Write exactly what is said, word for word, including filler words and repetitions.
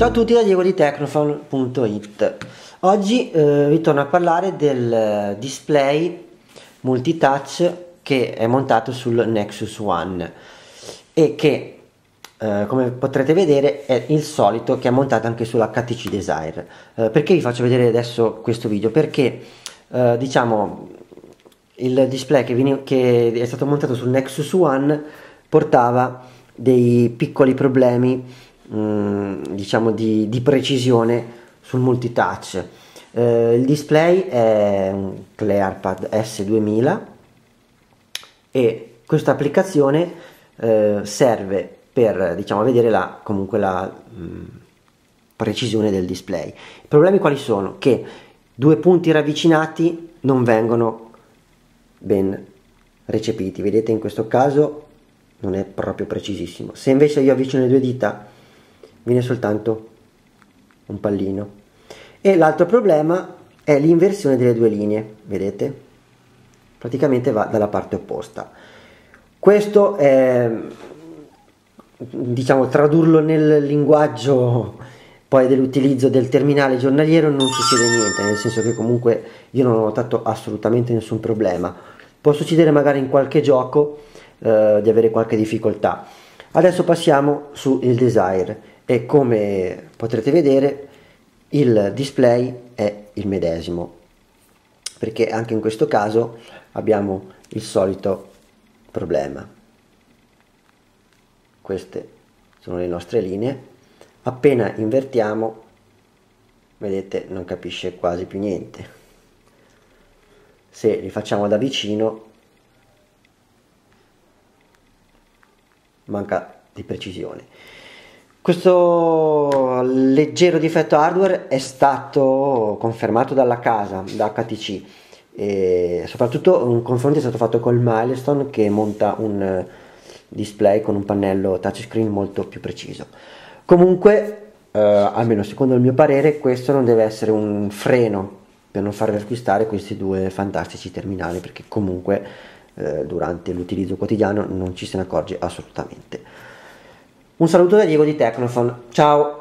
Ciao a tutti da Diego di Tecnofon punto it. Oggi eh, vi torno a parlare del display multitouch che è montato sul Nexus One e che eh, come potrete vedere è il solito che è montato anche sull'H T C Desire. Eh, perché vi faccio vedere adesso questo video? Perché eh, diciamo il display che, viene, che è stato montato sul Nexus One portava dei piccoli problemi diciamo di, di precisione sul multitouch. Eh, il display è un ClearPad S duemila e questa applicazione eh, serve per diciamo vedere la, comunque la mh, precisione del display. I problemi quali sono? Che due punti ravvicinati non vengono ben recepiti, vedete in questo caso non è proprio precisissimo. Se invece io avvicino le due dita viene soltanto un pallino. E l'altro problema è l'inversione delle due linee, vedete? Praticamente va dalla parte opposta. Questo è, diciamo, tradurlo nel linguaggio poi dell'utilizzo del terminale giornaliero non succede niente, nel senso che comunque io non ho notato assolutamente nessun problema. Può succedere magari in qualche gioco eh, di avere qualche difficoltà. Adesso passiamo sul Desire. E come potrete vedere il display è il medesimo, perché anche in questo caso abbiamo il solito problema. Queste sono le nostre linee, appena invertiamo vedete non capisce quasi più niente, se li facciamo da vicino manca di precisione. Questo leggero difetto hardware è stato confermato dalla casa, da H T C, e soprattutto un confronto è stato fatto col Milestone che monta un display con un pannello touchscreen molto più preciso. Comunque, eh, almeno secondo il mio parere, questo non deve essere un freno per non farvi acquistare questi due fantastici terminali, perché comunque eh, durante l'utilizzo quotidiano non ci se ne accorge assolutamente. Un saluto da Diego di Tecnofon, ciao!